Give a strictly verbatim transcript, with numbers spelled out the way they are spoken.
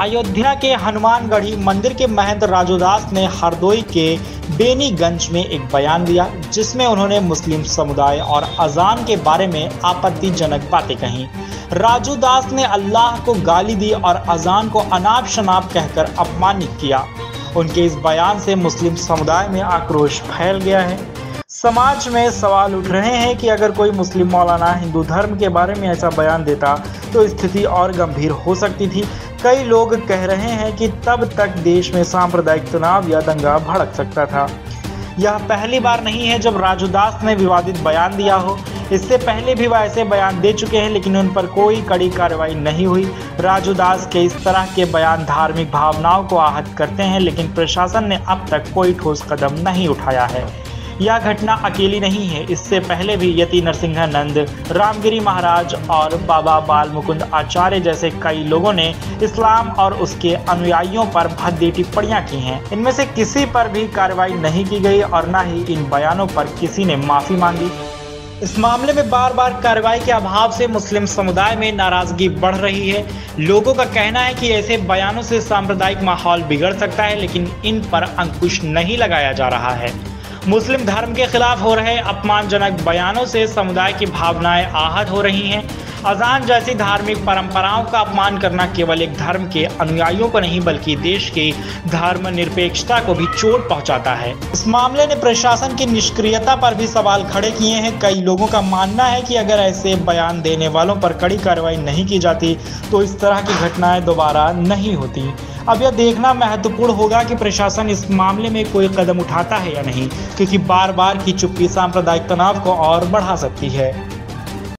अयोध्या के हनुमानगढ़ी मंदिर के महंत राजू दास ने हरदोई के बेनीगंज में एक बयान दिया, जिसमें उन्होंने मुस्लिम समुदाय और अजान के बारे में आपत्तिजनक बातें कहीं। राजू दास ने अल्लाह को गाली दी और अजान को अनाप शनाप कहकर अपमानित किया। उनके इस बयान से मुस्लिम समुदाय में आक्रोश फैल गया है। समाज में सवाल उठ रहे हैं कि अगर कोई मुस्लिम मौलाना हिंदू धर्म के बारे में ऐसा बयान देता तो स्थिति और गंभीर हो सकती थी। कई लोग कह रहे हैं कि तब तक देश में सांप्रदायिक तनाव या दंगा भड़क सकता था। यह पहली बार नहीं है जब राजू दास ने विवादित बयान दिया हो। इससे पहले भी वह ऐसे बयान दे चुके हैं, लेकिन उन पर कोई कड़ी कार्रवाई नहीं हुई। राजू दास के इस तरह के बयान धार्मिक भावनाओं को आहत करते हैं, लेकिन प्रशासन ने अब तक कोई ठोस कदम नहीं उठाया है। यह घटना अकेली नहीं है। इससे पहले भी यति नरसिंहानंद, रामगिरी महाराज और बाबा बाल मुकुंद आचार्य जैसे कई लोगों ने इस्लाम और उसके अनुयायियों पर भद्दी टिप्पणियां की हैं। इनमें से किसी पर भी कार्रवाई नहीं की गई और न ही इन बयानों पर किसी ने माफी मांगी। इस मामले में बार बार कार्रवाई के अभाव से मुस्लिम समुदाय में नाराजगी बढ़ रही है। लोगों का कहना है कि ऐसे बयानों से सांप्रदायिक माहौल बिगड़ सकता है, लेकिन इन पर अंकुश नहीं लगाया जा रहा है। मुस्लिम धर्म के खिलाफ हो रहे अपमानजनक बयानों से समुदाय की भावनाएं आहत हो रही हैं। अजान जैसी धार्मिक परंपराओं का अपमान करना केवल एक धर्म के अनुयायियों को नहीं, बल्कि देश की धर्मनिरपेक्षता को भी चोट पहुंचाता है। इस मामले ने प्रशासन की निष्क्रियता पर भी सवाल खड़े किए हैं। कई लोगों का मानना है कि अगर ऐसे बयान देने वालों पर कड़ी कार्रवाई नहीं की जाती तो इस तरह की घटनाएं दोबारा नहीं होती। अब यह देखना महत्वपूर्ण होगा कि प्रशासन इस मामले में कोई कदम उठाता है या नहीं, क्योंकि बार बार की चुप्पी सांप्रदायिक तनाव को और बढ़ा सकती है।